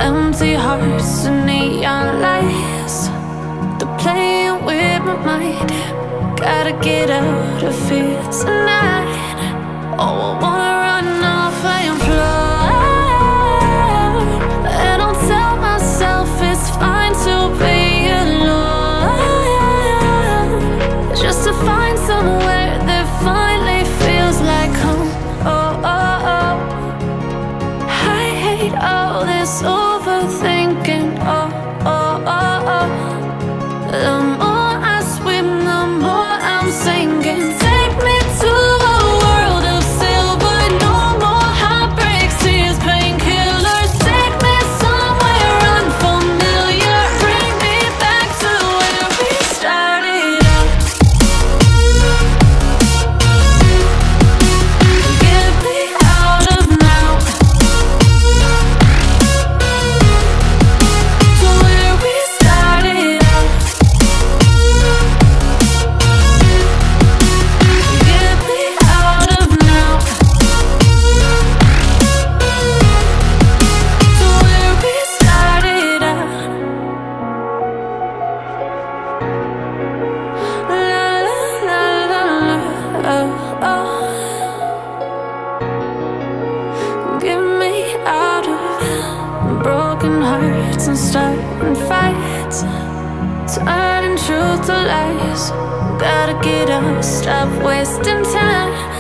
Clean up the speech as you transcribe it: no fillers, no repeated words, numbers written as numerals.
empty hearts and neon lights. They're playing with my mind. Gotta get out of here tonight. Oh, I wanna run off and fly. And I'll tell myself it's fine to be alone, just to find somewhere that finally feels like home. Oh, oh, oh. I hate all this overthinking. Oh, oh, oh, oh. The more I swim, the more I'm sinking. Take me to a world of silver. No more heartbreaks, tears, painkillers. Take me somewhere unfamiliar. Bring me back to where we started out. Get me out of now, to where we started out. Get me out of now, to where we started out. La la la la la, oh, oh. Get me out of broken hearts and starting fights, turning truth to lies. Gotta get up, stop wasting time.